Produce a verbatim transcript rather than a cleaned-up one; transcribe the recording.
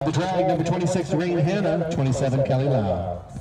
The drag, number twenty-six, Rain Hannah, twenty-seven, Kelly Lau.